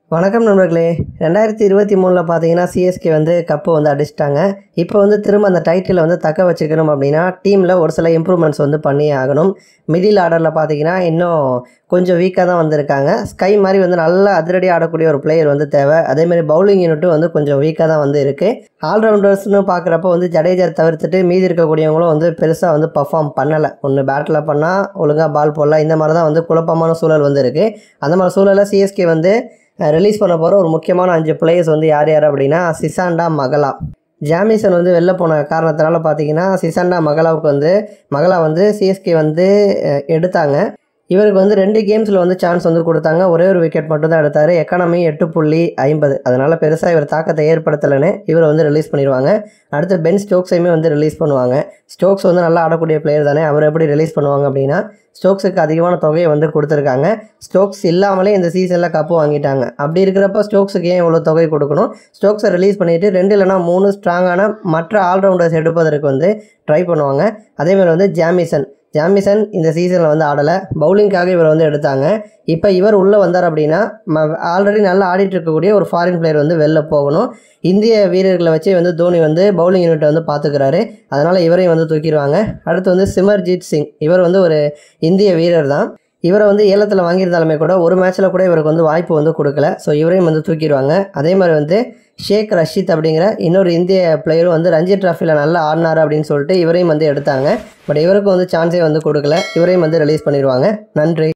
வணக்கம் நண்பர்களே. 2023 பார்த்தீங்கன்னா சிஎஸ்கே வந்து கப்பு வந்து அடிச்சிட்டாங்க. இப்போ வந்து திரும்ப அந்த டைட்டிலை வந்து தக்க வச்சுக்கணும் அப்படின்னா டீமில் ஒரு சில இம்ப்ரூவ்மெண்ட்ஸ் வந்து பண்ணியே ஆகணும். மிடில் ஆர்டரில் பார்த்தீங்கன்னா இன்னும் கொஞ்சம் வீக்காக தான் வந்திருக்காங்க. ஸ்கை மாதிரி வந்து நல்லா அதிரடி ஆடக்கூடிய ஒரு பிளேயர் வந்து தேவை. அதேமாதிரி பவுலிங் யூனிட்டும் வந்து கொஞ்சம் வீக்காக தான் வந்து இருக்குது. ஆல்ரவுண்டர்ஸ்னு பார்க்குறப்ப வந்து ஜடேஜா தவிர்த்துட்டு மீதி இருக்கக்கூடியவங்களும் வந்து பெருசாக வந்து பர்ஃபார்ம் பண்ணலை. ஒன்று பேட்டில் பண்ணால் ஒழுங்காக பால் போடலாம், இந்த மாதிரி தான் வந்து குழப்பமான சூழல் வந்து இருக்குது. அந்த மாதிரி சூழலில் சிஎஸ்கே வந்து ரிலீஸ் பண்ண போகிற ஒரு முக்கியமான 5 பிளேயர்ஸ் வந்து யார் யார் அப்படின்னா சிசாண்டா, மகளா. ஜாமிசன் வந்து வெளில போன காரணத்தினால பார்த்தீங்கன்னா சிசாண்டா மகளா வந்து சிஎஸ்கே வந்து எடுத்தாங்க. இவருக்கு வந்து 2 கேம்ஸில் வந்து சான்ஸ் வந்து கொடுத்தாங்க. ஒரே ஒரு விக்கெட் மட்டும் தான் எடுத்தார். எக்கானமி 8.50. அதனால் பெருசாக இவர் தாக்கத்தை ஏற்படுத்தலைன்னு இவரை வந்து ரிலீஸ் பண்ணிடுவாங்க. அடுத்து பென் ஸ்டோக்ஸையுமே வந்து ரிலீஸ் பண்ணுவாங்க. ஸ்டோக்ஸ் வந்து நல்லா ஆடக்கூடிய பிளேயர் தானே, அவர் எப்படி ரிலீஸ் பண்ணுவாங்க அப்படின்னா ஸ்டோக்ஸுக்கு அதிகமான தொகையை வந்து கொடுத்துருக்காங்க. ஸ்டோக்ஸ் இல்லாமலே இந்த சீசனில் கப்பு வாங்கிட்டாங்க. அப்படி இருக்கிறப்ப ஸ்டோக்ஸுக்கு ஏன் இவ்வளோ தொகை கொடுக்கணும்? ஸ்டோக்ஸை ரிலீஸ் பண்ணிவிட்டு 2 இல்லைனா 3 ஸ்ட்ராங்கான மற்ற ஆல்ரவுண்டர்ஸ் எடுப்பதற்கு வந்து ட்ரை பண்ணுவாங்க. அதேமாதிரி வந்து ஜாமிசன் இந்த சீசனில் வந்து ஆடலை. பவுலிங்காக இவர் வந்து எடுத்தாங்க. இப்போ இவர் உள்ளே வந்தார் அப்படின்னா ஆல்ரெடி நல்லா ஆடிட்டு இருக்கக்கூடிய ஒரு ஃபாரின் பிளேயர் வந்து வெளில போகணும். இந்திய வீரர்களை வச்சு வந்து தோனி வந்து பவுலிங் யூனிட்டை வந்து பார்த்துக்கிறாரு. அதனால் இவரையும் வந்து தூக்கிடுவாங்க. அடுத்து வந்து சிமர்ஜித் சிங், இவர் வந்து ஒரு இந்திய வீரர் தான். இவரை வந்து ஏலத்தில் வாங்கியிருந்தாலுமே கூட ஒரு மேட்ச்சில் கூட இவருக்கு வந்து வாய்ப்பு வந்து கொடுக்கல. ஸோ இவரையும் வந்து தூக்கிடுவாங்க. அதே மாதிரி வந்து ஷேக் ரஷீத் அப்படிங்கிற இன்னொரு இந்திய பிளேயரும் வந்து ரஞ்சி டிராஃபியில் நல்லா ஆடினார் அப்படின்னு சொல்லிட்டு இவரையும் வந்து எடுத்தாங்க. பட் இவருக்கும் வந்து சான்ஸே வந்து கொடுக்கல. இவரையும் வந்து ரிலீஸ் பண்ணிடுவாங்க. நன்றி.